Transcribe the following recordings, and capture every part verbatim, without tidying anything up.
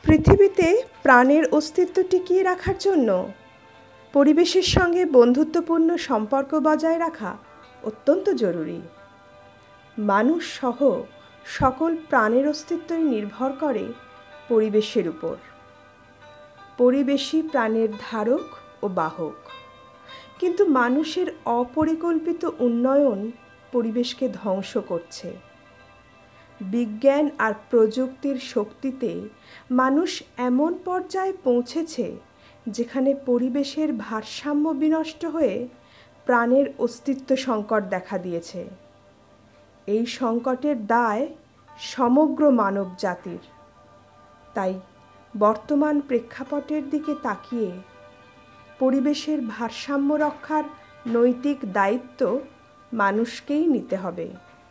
পৃথিবীতে প্রাণের অস্তিত্ব টিকিয়ে রাখার জন্য পরিবেশের সঙ্গে বন্ধুত্বপূর্ণ সম্পর্ক বজায় রাখা অত্যন্ত জরুরি। মানুষ সহ সকল প্রাণের অস্তিত্বই নির্ভর করে পরিবেশের উপর। পরিবেশই প্রাণের ধারক ও বাহক, কিন্তু মানুষের অপরিকল্পিত উন্নয়ন পরিবেশকে ধ্বংস করছে। বিজ্ঞান আর প্রযুক্তির শক্তিতে মানুষ এমন পর্যায়ে পৌঁছেছে যেখানে পরিবেশের ভারসাম্য বিনষ্ট হয়ে প্রাণের অস্তিত্ব সংকট দেখা দিয়েছে। এই সংকটের দায় সমগ্র মানব জাতির। তাই বর্তমান প্রেক্ষাপটের দিকে তাকিয়ে পরিবেশের ভারসাম্য রক্ষার নৈতিক দায়িত্ব মানুষকেই নিতে হবে।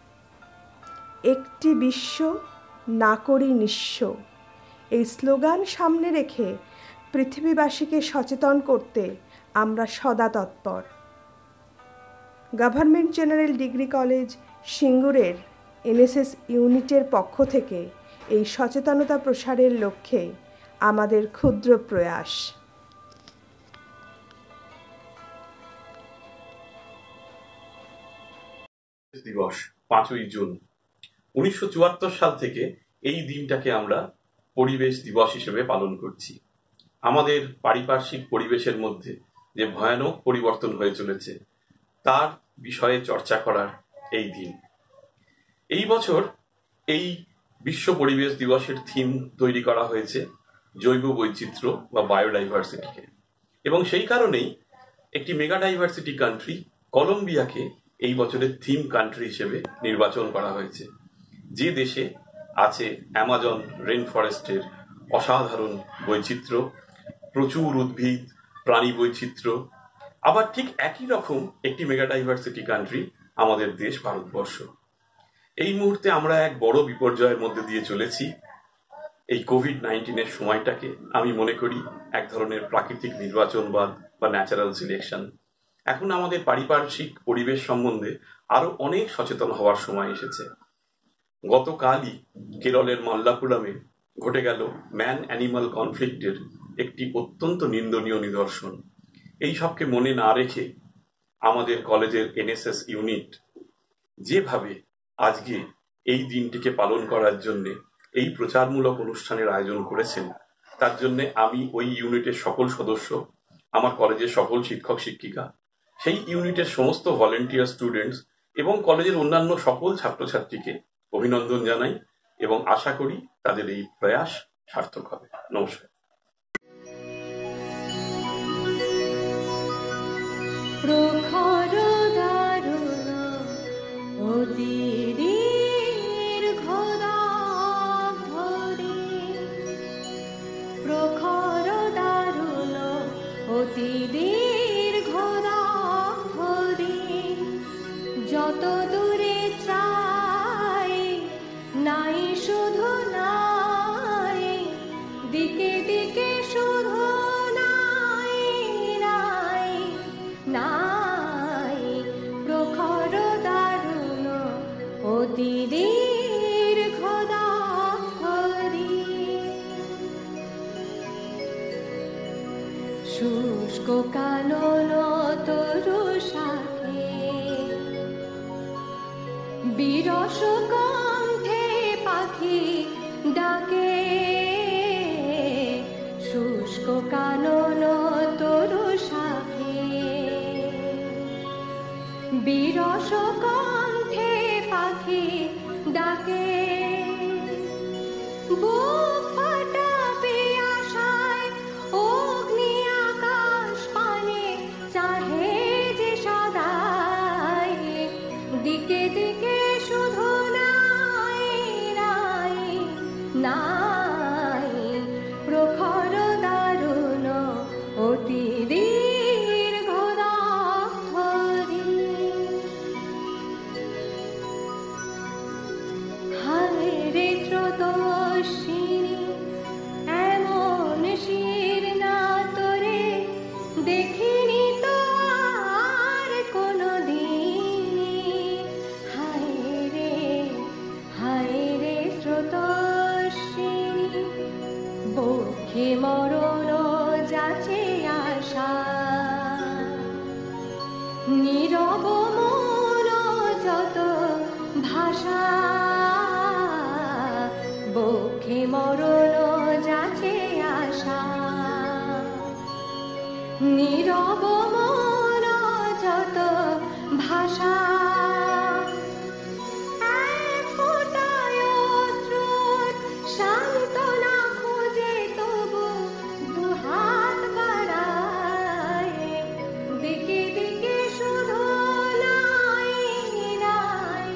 একটি বিশ্ব, না করি নিঃস্ব, এই স্লোগান সামনে রেখে পৃথিবীবাসীকে সচেতন করতে আমরা সদা তৎপর। গভর্নমেন্ট জেনারেল ডিগ্রি কলেজ সিঙ্গুরের এনএসএস ইউনিটের পক্ষ থেকে এই সচেতনতা প্রসারের লক্ষ্যে আমাদের ক্ষুদ্র প্রয়াস। দিবস পাঁচই জুন উনিশশো চুয়াত্তর সাল থেকে এই দিনটাকে আমরা পরিবেশ দিবস হিসেবে পালন করছি। আমাদের পারিপার্শ্বিক পরিবেশের মধ্যে যে ভয়ানক পরিবর্তন হয়ে চলেছে তার বিষয়ে চর্চা করার এই দিন। এই বছর এই বিশ্ব পরিবেশ দিবসের থিম তৈরি করা হয়েছে জৈব বৈচিত্র্য বা বায়োডাইভার্সিটিকে, এবং সেই কারণেই একটি মেগা ডাইভার্সিটি কান্ট্রি কলম্বিয়াকে এই বছরের থিম কান্ট্রি হিসেবে নির্বাচন করা হয়েছে, যে দেশে আছে অ্যামাজন রেন ফরেস্টের অসাধারণ বৈচিত্র্য, প্রচুর উদ্ভিদ, প্রাণী বৈচিত্র্য। আবার ঠিক একই রকম একটি মেগা ডাইভার্সিটি কান্ট্রি আমাদের দেশ ভারতবর্ষ। এই মুহূর্তে আমরা এক বড় বিপর্যয়ের মধ্যে দিয়ে চলেছি। এই কোভিড নাইন্টিনের সময়টাকে আমি মনে করি এক ধরনের প্রাকৃতিক নির্বাচনবাদ বা ন্যাচারাল সিলেকশন। এখন আমাদের পারিপার্শ্বিক পরিবেশ সম্বন্ধে আরো অনেক সচেতন হওয়ার সময় এসেছে। গতকালই কেরলের মাল্লাপুরামে ঘটে গেল ম্যান অ্যানিমাল কনফ্লিক্টের একটি অত্যন্ত নিন্দনীয় নিদর্শন। এই সবকে মনে না রেখে আমাদের কলেজের এনএসএস ইউনিট যেভাবে আজকে এই দিনটিকে পালন করার জন্য এই প্রচারমূলক অনুষ্ঠানের আয়োজন করেছেন, তার জন্য আমি ওই ইউনিটের সকল সদস্য, আমার কলেজের সকল শিক্ষক শিক্ষিকা, সেই ইউনিটের সমস্ত ভলেন্টিয়ার স্টুডেন্টস এবং কলেজের অন্যান্য সকল ছাত্রছাত্রীকে অভিনন্দন জানাই এবং আশা করি তাদের এই প্রয়াস সার্থক হবে। নমস্কার। প্রখর দারুণ অতি দীর্ঘ দাগ ধরে, প্রখর দারুণ অতি দীর্ঘ দাগ ধরে, যত দূরে চাই নাই শুধু নাই, দিকে দিকে শুধু নাই নাই নাই, প্রখর দারুণ অতি দীর্ঘ দাগ ধরে। শুষ্ক কানন তরু শাখে, বিরস কণ্ঠে পাখি ডাকে, শুষ্ক কানন তরু শাখে, বিরস কণ্ঠে পাখি ডাকে, বুক ফাটা পিয়াসায় অগ্নি আকাশ পানে চাহে যে সদাই, দিকে দিকে শুধু নাই নাই নাই, প্রখর দারুণ অতি দীর্ঘ দাগ ধরে। হায় রে ত্রয়োদশিনী, এমন শির না তোরে দেখিনি তো আর কোনো দিনই। মরণ যাচে আশা নীরব মন যত ভাষা সান্ত্বনা খোঁজে তবু দুহাত বাড়ায় দিকে দিকে শুধু নাই নাই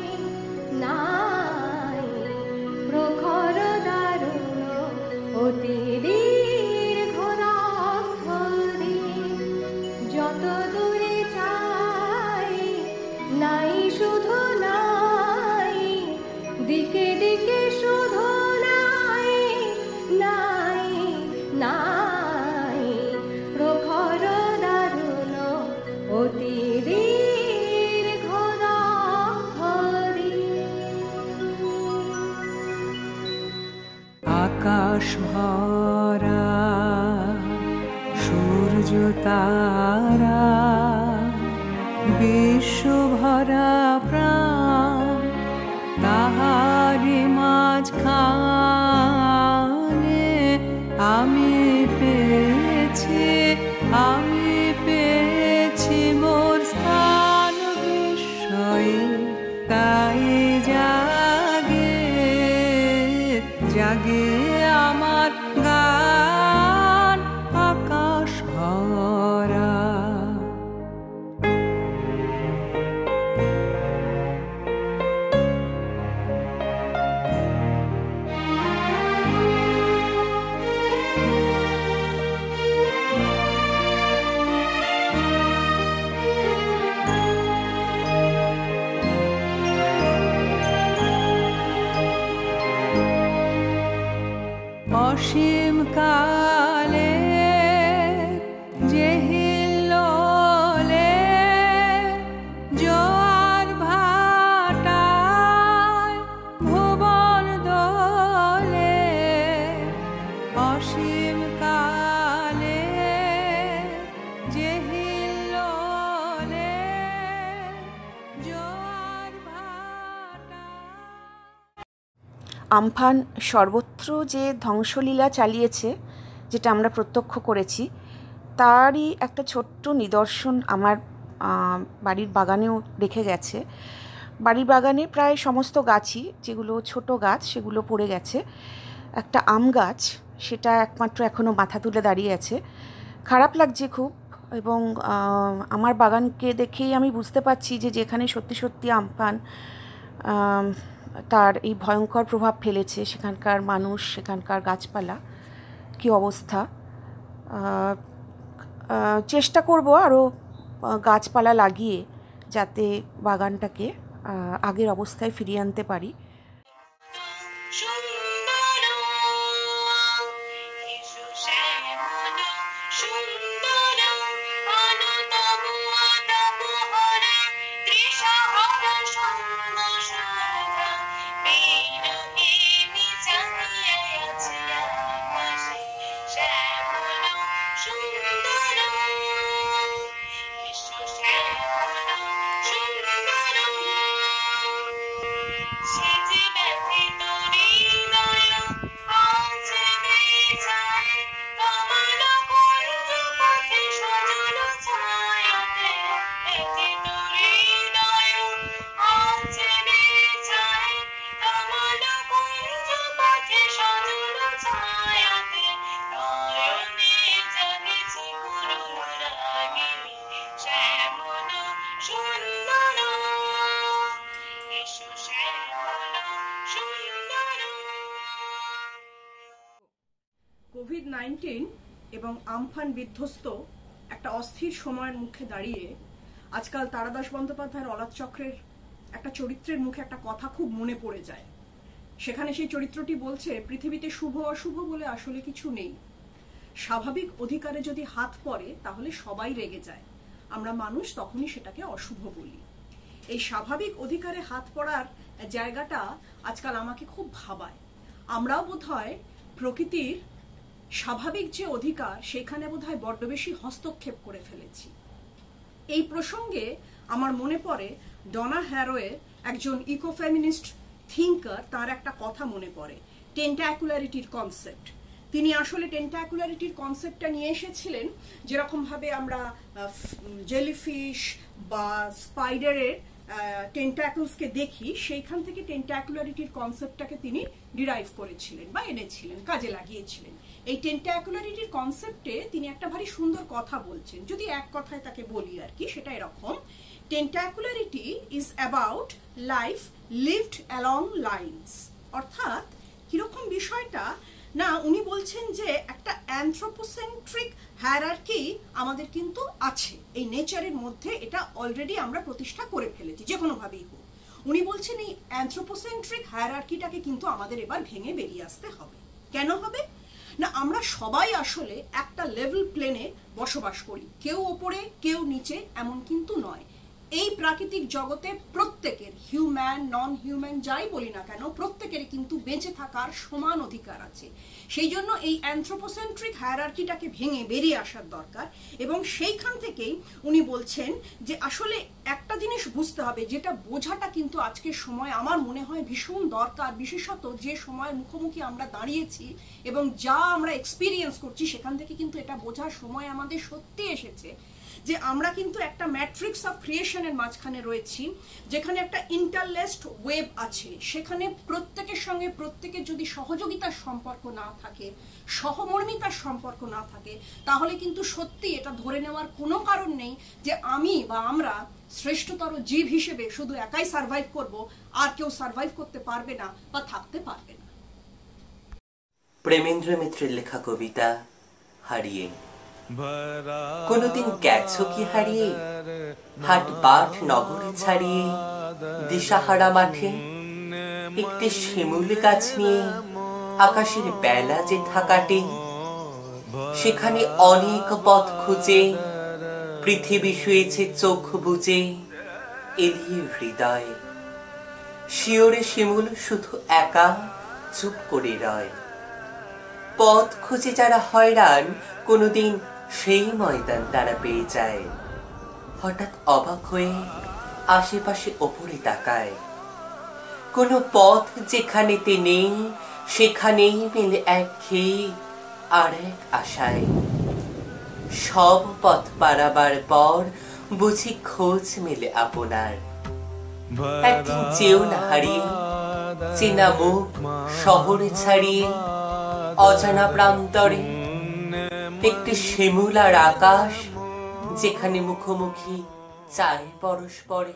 নাই প্রখর দারুণ অতি দীর্ঘ রাত্রি যত দূরে চাই নাই শুধু নাই দিকে দিকে শুধু নাই নাই নাই প্রখর দারুণ অতি দীর্ঘ রাত্রি আকাশ ভরা সূর্য তারা বিশ্ব ভরা প্রাণ তাহারি মাঝখানে আমি পেয়েছি আমি পেয়েছি মোর স্থান বিস্ময়ে তাই জাগে জাগে আমার গান আকাশ ভরা অসীম কালে যে হিল্লোলে জোয়ার ভাটায় ভুবন দোলে অসীম কালে যে হিল্লোলে জোয়ার ভাটায়। আমফান সর্বত্র যে ধ্বংসলীলা চালিয়েছে যেটা আমরা প্রত্যক্ষ করেছি তারই একটা ছোট্ট নিদর্শন আমার বাড়ির বাগানেও রেখে গেছে। বাড়ির বাগানে প্রায় সমস্ত গাছই যেগুলো ছোট গাছ সেগুলো পড়ে গেছে। একটা আম গাছ সেটা একমাত্র এখনও মাথা তুলে দাঁড়িয়ে আছে। খারাপ লাগছে খুব, এবং আমার বাগানকে দেখেই আমি বুঝতে পারছি যে যেখানে সত্যি সত্যি আমফান তার এই ভয়ঙ্কর প্রভাব ফেলেছে সেখানকার মানুষ, সেখানকার গাছপালা কী অবস্থা। চেষ্টা করব আরও গাছপালা লাগিয়ে যাতে বাগানটাকে আগের অবস্থায় ফিরিয়ে আনতে পারি। কোভিড নাইন্টিন এবং আমফান বিধ্বস্ত একটা অস্থির সময়ের মুখে দাঁড়িয়ে আজকাল তারাদাস বন্দ্যোপাধ্যায়ের অলাদ চক্রের একটা চরিত্রের মুখে একটা কথা খুব মনে পড়ে যায়। সেখানে সেই চরিত্রটি বলছে, পৃথিবীতে শুভ অশুভ বলে আসলে কিছু নেই, স্বাভাবিক অধিকারে যদি হাত পড়ে তাহলে সবাই রেগে যায়, আমরা মানুষ তখনই সেটাকে অশুভ বলি। এই স্বাভাবিক অধিকারে হাত পড়ার জায়গাটা আজকাল আমাকে খুব ভাবায়। আমরাও বোধহয় প্রকৃতির স্বাভাবিক যে অধিকার সেখানে বোধহয় বড্ড বেশি হস্তক্ষেপ করে ফেলেছি। এই প্রসঙ্গে আমার মনে পড়ে ডনা হ্যারোয়ের, একজন ইকো ফেমিনিস্ট থিঙ্কার, তার একটা কথা মনে পড়ে। টেন্টাকুলারিটির কনসেপ্ট। তিনি আসলে টেন্টাকুলারিটির কনসেপ্টটা নিয়ে এসেছিলেন যেরকমভাবে আমরা জেলিফিশ বা স্পাইডারের টেন্টাকলসকে দেখি, সেইখান থেকে টেন্টাকুলারিটির কনসেপ্টটাকে তিনি ডিরাইভ করেছিলেন বা এনেছিলেন, কাজে লাগিয়েছিলেন। এই টেন্টাকুলারিটির কনসেপ্টে তিনি একটা ভারী সুন্দর কথা বলছেন, যদি এক কথায় তাকে বলি আর কি, সেটা এরকম: tentacularity is about life lived along lines. অর্থাৎ কিরকম বিষয়টা না, উনি বলছেন যে একটা অ্যানথ্রোপোসেন্ট্রিক হায়ারার্কি আমাদের কিন্তু আছে এই নেচারের মধ্যে, এটা অলরেডি আমরা প্রতিষ্ঠা করে ফেলেছি যে কোনোভাবেই হোক। উনি বলছেন এই অ্যানথ্রোপোসেন্ট্রিক হায়ারার্কিটাকে কিন্তু আমাদের এবার ভেঙে বেরিয়ে আসতে হবে। কেন হবে না, আমরা সবাই আসলে একটা লেভেল প্লেনে বসবাস করি, কেউ ওপরে কেউ নিচে এমন কিন্তু নয়। এই প্রাকৃতিক জগতে প্রত্যেকের, হিউম্যান নন হিউম্যান যাই বলি না কেন, প্রত্যেকের কিন্তু বেঁচে থাকার সমান অধিকার আছে। সেই জন্য এই অ্যানথ্রোপোসেন্ট্রিক হায়ারার্কিটাকে ভেঙে বেরিয়ে আসার দরকার। এবং সেইখান থেকেই উনি বলছেন যে আসলে একটা জিনিস বুঝতে হবে, যেটা বোঝাটা কিন্তু আজকের সময় আমার মনে হয় ভীষণ দরকার, বিশেষত যে সময়ের মুখোমুখি আমরা দাঁড়িয়েছি এবং যা আমরা এক্সপিরিয়েন্স করছি সেখান থেকে কিন্তু এটা বোঝার সময় আমাদের সত্যি এসেছে যে আমরা কিন্তু একটা ম্যাট্রিক্স অফ ক্রিয়েশনের মাঝখানে রয়েছি, যেখানে একটা ইন্টারলেসড ওয়েব আছে। সেখানে প্রত্যেকের সঙ্গে প্রত্যেকের যদি সহযোগিতার সম্পর্ক না থাকে, সহমর্মিতার সম্পর্ক না থাকে, তাহলে কিন্তু সত্যি এটা ধরে নেওয়ার কোনো কারণ নেই যে আমি বা আমরা শ্রেষ্ঠতর জীব হিসেবে শুধু একাই সার্ভাইভ করব, আর কেউ সার্ভাইভ করতে পারবে না বা থাকতে পারবে না। প্রেমেন্দ্র মিত্রের লেখা কবিতা হারিয়ে। কোনদিন গেছো কি হারিয়ে হাট বাট নগরে ছাড়িয়ে, দিশাহারা মাঠে একটি শিমুল গাছ নিয়ে আকাশের বেলা যে থাকাটে, সেখানে অনেক পথ খুঁজে পৃথিবী শুয়েছে চোখ বুজে, এলিয়ে হৃদয় শিওরে শিমুল শুধু একা চুপ করে রয়। পথ খুঁজে যারা হয়রান, কোনোদিন সেই ময়দান তারা পেয়ে যায়। হঠাৎ অবাক হয়ে আশেপাশে ওপরে তাকায়, কোনো পথ যেখানেতে নেই সেখানেই মেলে এক খেয়ে আর এক আশায়। সব পথ পারাবার পর বুঝি খোঁজ মেলে আপনার। একদিন যেও না হারিয়ে চেনা মুখ শহরে ছাড়িয়ে, অজানা প্রান্তরে একটি শিমুল আর আকাশ, যেখানে মুখোমুখি চায় পরস্পরে।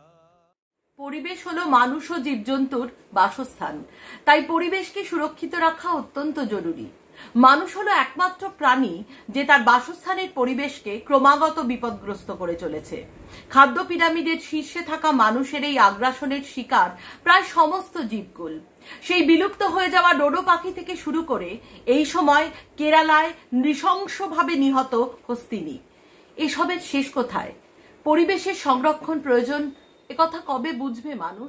পরিবেশ হলো মানুষ ও জীবজন্তুর বাসস্থান, তাই পরিবেশকে সুরক্ষিত রাখা অত্যন্ত জরুরি। মানুষ হলো একমাত্র প্রাণী যে তার বাসস্থানের পরিবেশকে ক্রমাগত বিপদগ্রস্ত করে চলেছে। খাদ্য পিরামিডের শীর্ষে থাকা মানুষের এই আগ্রাসনের শিকার প্রায় সমস্ত জীবকুল। সেই বিলুপ্ত হয়ে যাওয়া ডোডো পাখি থেকে শুরু করে এই সময় কেরালায় নৃশংসভাবে নিহত হস্তিনী। এসবের শেষ কোথায়? পরিবেশের সংরক্ষণ প্রয়োজন, একথা কবে বুঝবে মানুষ?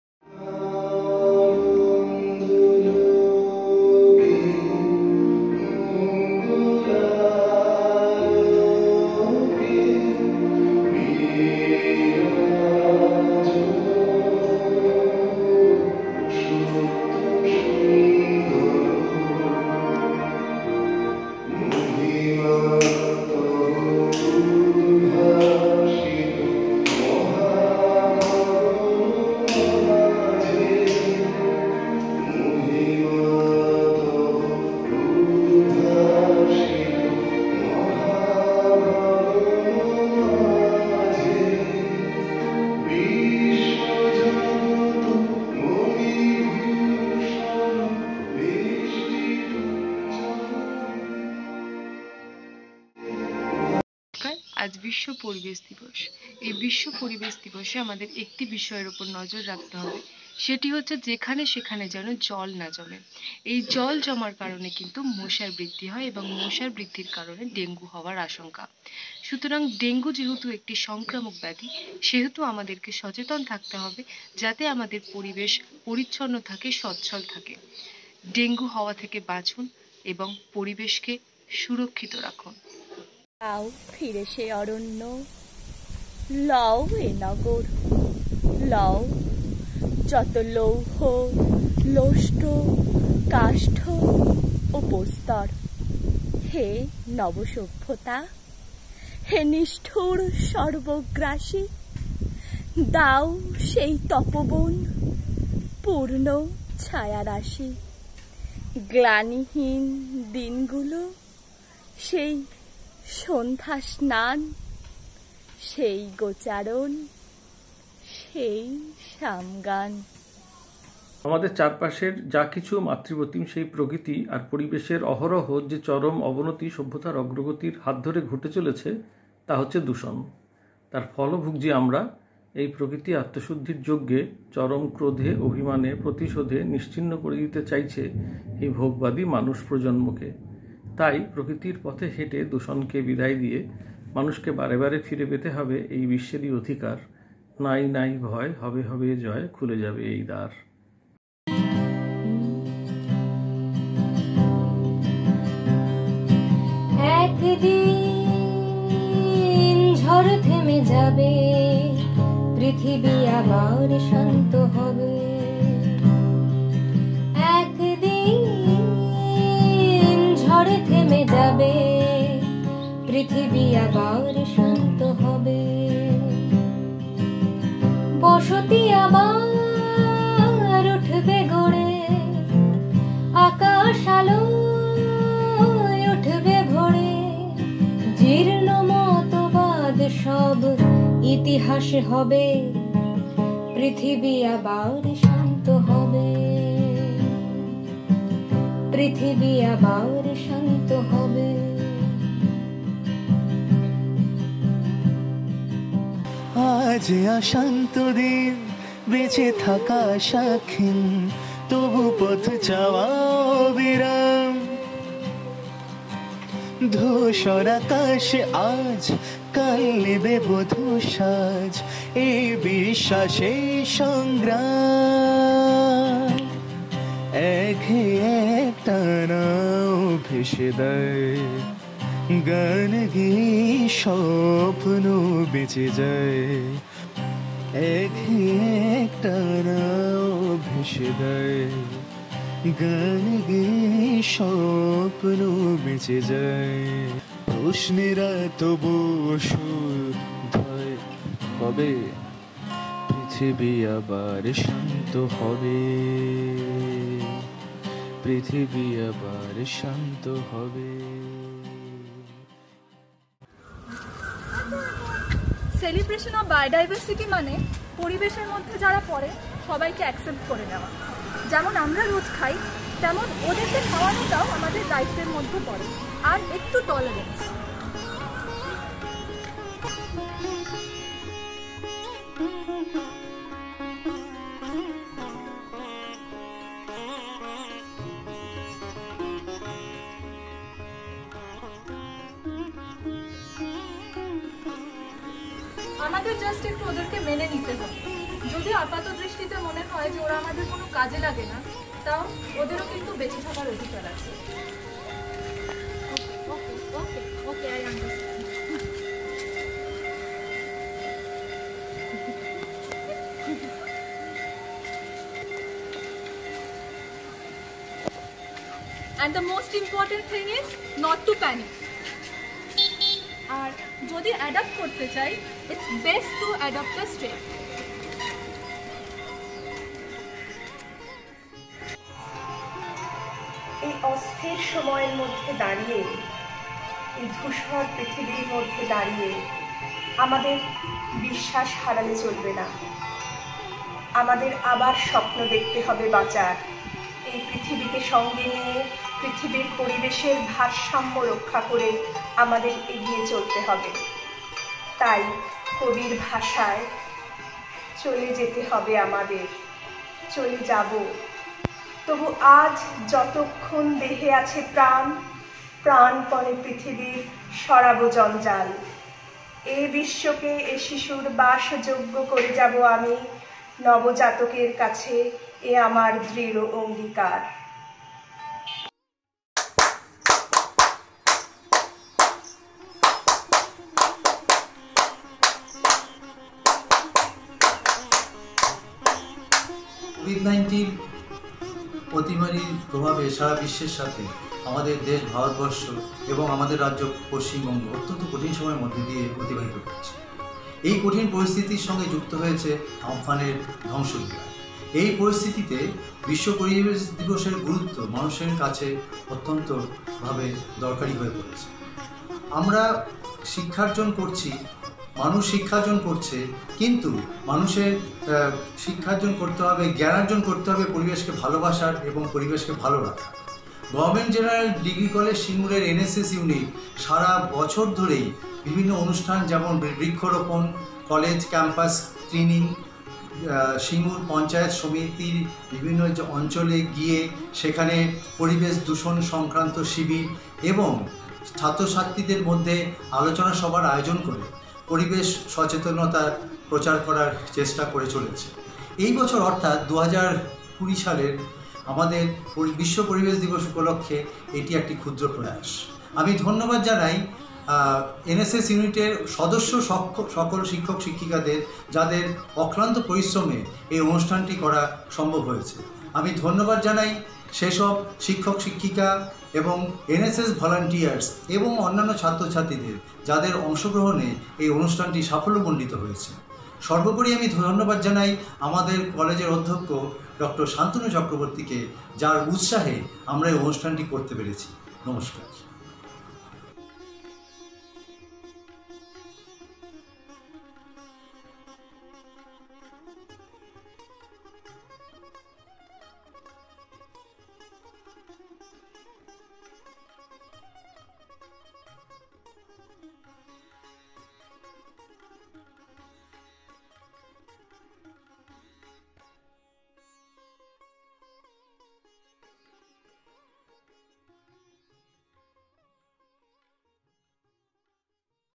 আজ বিশ্ব পরিবেশ দিবস। এই বিশ্ব পরিবেশ দিবসে আমাদের একটি বিষয়ের উপর নজর রাখতে হবে, সেটি হচ্ছে যেখানে সেখানে যেন জল না জমে। এই জল জমার কারণে কিন্তু মশার বৃদ্ধি হয় এবং মশার বৃদ্ধির কারণে ডেঙ্গু হওয়ার আশঙ্কা। সুতরাং ডেঙ্গু যেহেতু একটি সংক্রামক ব্যাধি, সেহেতু আমাদেরকে সচেতন থাকতে হবে যাতে আমাদের পরিবেশ পরিচ্ছন্ন থাকে, সচ্ছল থাকে। ডেঙ্গু হওয়া থেকে বাঁচুন এবং পরিবেশকে সুরক্ষিত রাখুন। লাও ফিরে সে অরণ্য, লও এ নগর, লও যত লৌহ লোষ্ট কাষ্ঠ ও প্রস্তর। হে নবসভ্যতা, হে নিষ্ঠুর সর্বগ্রাসী, দাও সেই তপবন পূর্ণ ছায়ারাশি। গ্লানিহীন দিনগুলো, সেই সন্ধ্যা স্নান, সেই গোচারণ, সেই সামগান। আমাদের চারপাশের যা কিছু মাতৃপ্রতিম সেই প্রকৃতি আর পরিবেশের অহরহ যে চরম অবনতি সভ্যতার অগ্রগতির হাত ধরে ঘটে চলেছে তা হচ্ছে দূষণ। তার ফলও ভুগছি আমরা। এই প্রকৃতি আত্মশুদ্ধির যজ্ঞে চরম ক্রোধে, অভিমানে, প্রতিশোধে নিশ্চিহ্ন করে দিতে চাইছে এই ভোগবাদী মানুষ প্রজন্মকে। তাই প্রকৃতির পথে হেঁটে দূষণকে বিদায় দিয়ে মানুষকে বারে বারে ফিরে পেতে হবে এই বিশ্বেরই অধিকার। নাই নাই ভয়, হবে হবে জয়, খুলে যাবে এই দ্বার। একদিন ঝড় থেমে যাবে, পৃথিবী আবার শান্ত হবে। একদিন ঝড় থেমে যাবে, পৃথিবী আবার শান্ত হবে। বসতি আবার উঠবে গড়ে, আকাশ আলো উঠবে ভরে। জীর্ণ মতবাদ সব ইতিহাস হবে, পৃথিবী আবার শান্ত হবে। পৃথিবী আবার শান্ত হবে। আজ অশান্ত দিন, বেঁচে থাকা আশাহীন, তবু পথ চাওয়া বিরাম। ধূসর আকাশে আজ, কাল নেবে বধূ সাজ, এই বিশ্বাসে সংগ্রাম। একে একটানা ভেসে দেয়, গান গেয়ে স্বপ্ন বেঁচে যায়। একে একটানা ভেসে দেয়, গান গেয়ে স্বপ্ন বেঁচে যায়। প্রশ্নেরা তবু শুদ্ধ হবে, পৃথিবী আবার শান্ত হবে। পৃথিবী আবার শান্ত হবে। সেলিব্রেশন অফ বায়োডাইভার্সিটি মানে পরিবেশের মধ্যে যারা পড়ে সবাইকে অ্যাকসেপ্ট করে নেওয়া। যেমন আমরা রোজ খাই, তেমন ওদেরকে খাওয়ানোটাও আমাদের দায়িত্বের মধ্যে পড়ে। আর একটু টলারেন্স। আমাদের জাস্ট একটু ওদেরকে মেনে নিতে হবে। যদি আপাত দৃষ্টিতে মনে হয় যে ওরা আমাদের কোনো কাজে লাগে না, তাও ওদেরও কিন্তু বেঁচে থাকার অধিকার আছে। Okay okay okay I understand. And the most important thing is not to panic. আর যদি অ্যাডাপ্ট করতে চাই, it's best to adopt a step. এই অস্থির সময়ের মধ্যে দাঁড়িয়ে, এই ধূসর পৃথিবীর মধ্যে দাঁড়িয়ে আমাদের বিশ্বাস হারালে চলবে না। আমাদের আবার স্বপ্ন দেখতে হবে বাঁচার। এই পৃথিবীকে সঙ্গে নিয়ে পৃথিবীর পরিবেশের ভারসাম্য রক্ষা করে আমাদের এগিয়ে চলতে হবে। তাই কবির ভাষায় চলে যেতে হবে আমাদের, চলে যাব। তবু আজ যতক্ষণ দেহে আছে প্রাণ, প্রাণপণে পৃথিবীর সরাবো জঞ্জাল। এ বিশ্বকে এ শিশুর বাসযোগ্য করে যাব আমি, নবজাতকের কাছে এ আমার দৃঢ় অঙ্গীকার। কোভিড নাইন্টিন অতিমারির প্রভাবে সারা বিশ্বের সাথে আমাদের দেশ ভারতবর্ষ এবং আমাদের রাজ্য পশ্চিমবঙ্গ অত্যন্ত কঠিন সময়ের মধ্যে দিয়ে অতিবাহিত করছে। এই কঠিন পরিস্থিতির সঙ্গে যুক্ত হয়েছে আমফানের ধ্বংসলীলা। এই পরিস্থিতিতে বিশ্ব পরিবেশ দিবসের গুরুত্ব মানুষের কাছে অত্যন্তভাবে দরকারি হয়ে পড়েছে। আমরা শিক্ষার্জন করছি, মানুষ শিক্ষার্জন করছে, কিন্তু মানুষের শিক্ষার্জন করতে হবে, জ্ঞানার্জন করতে হবে পরিবেশকে ভালোবাসার এবং পরিবেশকে ভালো রাখা। গভর্নমেন্ট জেনারেল ডিগ্রি কলেজ সিঙ্গুরের এনএসএস ইউনিট সারা বছর ধরেই বিভিন্ন অনুষ্ঠান যেমন বৃক্ষরোপণ, college campus cleaning, Singur panchayat সমিতির বিভিন্ন অঞ্চলে গিয়ে সেখানে পরিবেশ দূষণ সংক্রান্ত শিবির এবং ছাত্রছাত্রীদের মধ্যে আলোচনা সভার আয়োজন করে পরিবেশ সচেতনতা প্রচার করার চেষ্টা করে চলেছে। এই বছর অর্থাৎ দু হাজার কুড়ি সালের আমাদের বিশ্ব পরিবেশ দিবস উপলক্ষে এটি একটি ক্ষুদ্র প্রয়াস। আমি ধন্যবাদ জানাই এনএসএস ইউনিটের সদস্য সকল শিক্ষক শিক্ষিকাদের, যাদের অক্লান্ত পরিশ্রমে এই অনুষ্ঠানটি করা সম্ভব হয়েছে। আমি ধন্যবাদ জানাই সেসব শিক্ষক শিক্ষিকা এবং এনএসএস ভলান্টিয়ার্স এবং অন্যান্য ছাত্রছাত্রীদের, যাদের অংশগ্রহণে এই অনুষ্ঠানটি সাফল্যমণ্ডিত হয়েছে। সর্বোপরি আমি ধন্যবাদ জানাই আমাদের কলেজের অধ্যক্ষ ডক্টর শান্তনু চক্রবর্তীকে, যার উৎসাহে আমরা এই অনুষ্ঠানটি করতে পেরেছি। নমস্কার।